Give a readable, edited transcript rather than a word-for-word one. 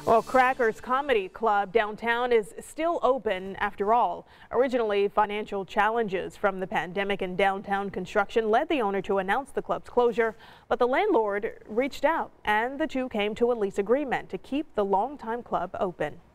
Well, Crackers Comedy Club downtown is still open after all. Originally, financial challenges from the pandemic and downtown construction led the owner to announce the club's closure, but the landlord reached out and the two came to a lease agreement to keep the longtime club open.